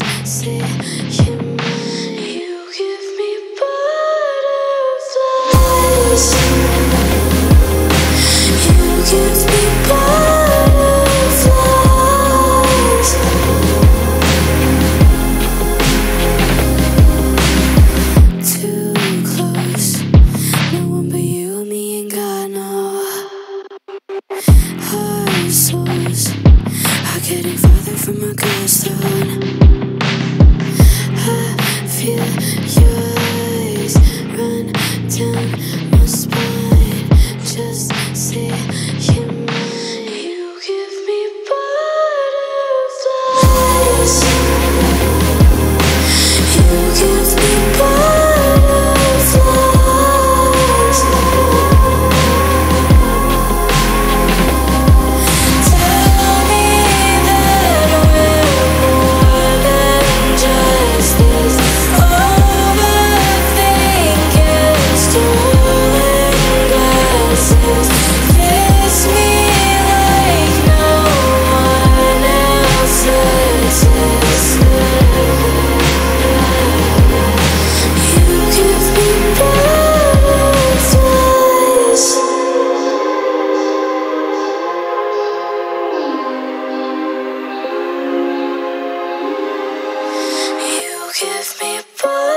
say you give me butterflies. You give me butterflies. Too close, no one but you, me ain't got no heart. Souls are getting farther from my gallstone. I feel your eyes run down my spine. Just say you give me butterflies. You give me butterflies. Tell me that we're more than just this overthinking, stolen glasses. Kiss me like no one else existed. You give me butterflies. You give me butterflies.